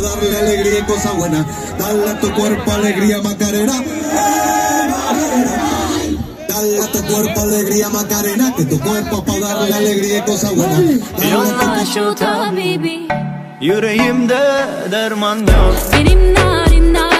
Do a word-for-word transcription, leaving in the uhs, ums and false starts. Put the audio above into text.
para darle alegría y cosas buenas. Dale a tu cuerpo alegría, Macarena. Dale a tu cuerpo alegría, Macarena, que tu cuerpo para darle alegría y cosas buenas. Yolla şu tabibi, yüreğimde derman yok. Benim narin narin